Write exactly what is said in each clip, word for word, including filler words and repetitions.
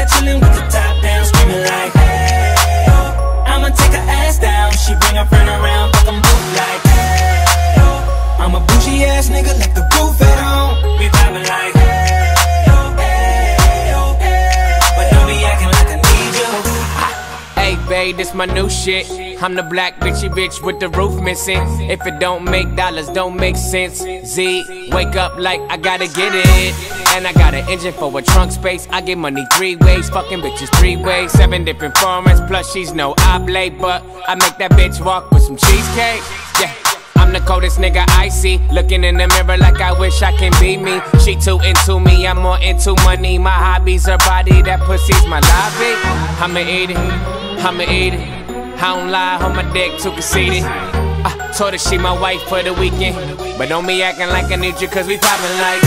head, chillin' with the top down, screaming like, hey, oh. I'ma take her ass down, she bring her friend around, fuck them both like, hey, oh. I'm a bougie ass nigga, like the roof at home. We poppin' like, hey, oh, hey, oh, hey. But don't be acting like I need you. Hey babe, this my new shit. I'm the black bitchy bitch with the roof missing. If it don't make dollars, don't make sense. Z, wake up like I gotta get it. And I got an engine for a trunk space. I get money three ways, fucking bitches three ways. Seven different formats, plus she's no oblate. But I make that bitch walk with some cheesecake. Yeah, I'm the coldest nigga I see. Looking in the mirror like I wish I can be me. She too into me, I'm more into money. My hobby's her body, that pussy's my lobby. I'ma eat it, I'ma eat it. I don't lie, on my dick, too conceited. I told her she my wife for the weekend. But don't be acting like I need you, cause we poppin' like,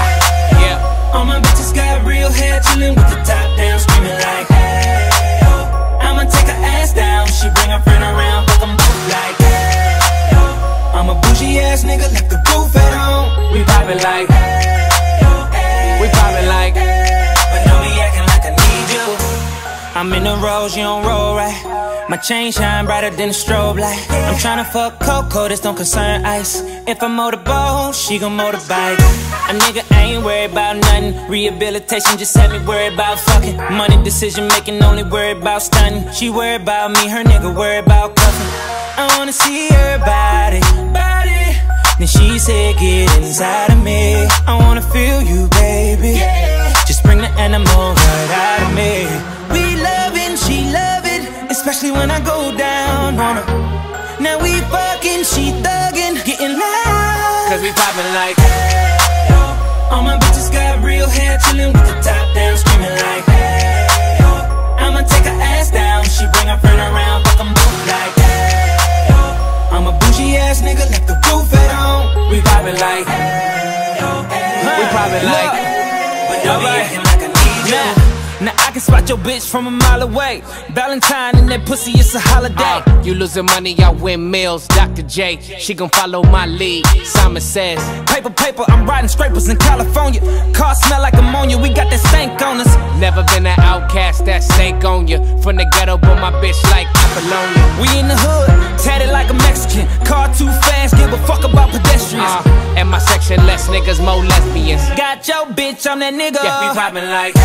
yeah. All my bitches got real hair, chillin' with the top down, screaming like, hey, oh. I'ma take her ass down, she bring her friend around, fuck them both like, hey, oh. I'm a bougie ass nigga, like the roof at home. We poppin' like, hey, oh, hey, we poppin' like, hey. But don't be acting like I need you. I'm in the rose, you don't roll right. My chain shine brighter than a strobe light. I'm tryna fuck Coco, this don't concern ice. If I motorboat, she gon' motorbike. A nigga ain't worried about nothing. Rehabilitation just had me worried about fucking. Money decision making, only worried about stunning. She worried about me, her nigga worried about cuffing. I wanna see her body, body. Then she said get inside of me. I wanna feel you, baby. Just bring the animal right out of me. We loving, she loving, especially when I go down on her. Now we fucking, she thuggin', getting loud. Cause we poppin' like, hey, oh. All my bitches got real hair, chillin' with the top down, screaming like, hey, oh. I'ma take her ass down, she bring her friend around, fuck them both like, hey, oh. I'm a bougie ass nigga, like the roof at home. We poppin' like, hey, oh, hey. We poppin' like, but don't be acting like I need you. Nah. Now I can spot your bitch from a mile away. Valentine and that pussy, it's a holiday. uh, You losing money, I win meals. Doctor J, she gon' follow my lead. Simon says, paper, paper, I'm riding scrapers in California. Car smell like ammonia, we got that stank on us. never been an outcast, that snake on you. From the ghetto, but my bitch like Apollonia. We in the hood, tatted like a Mexican. Car too fast, give a fuck about pedestrians. uh, And my section, less niggas, more lesbians. Got your bitch, I'm that nigga. Yeah, we poppin' like,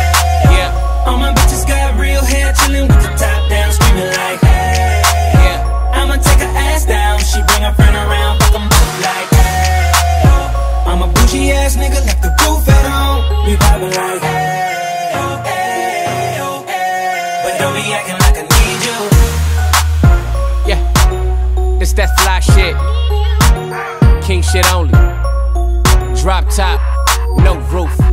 yeah. All my bitches got real hair, chillin' with the top down, screaming like, hey, yeah. I'ma take her ass down, she bring her friend around, fuck them both like, hey, oh. I'm a bougie ass nigga, like the roof at home. We poppin' like, hey, oh, hey, oh, hey. But don't be acting like I need you. yeah, this that fly shit. King shit only. Drop top, no roof.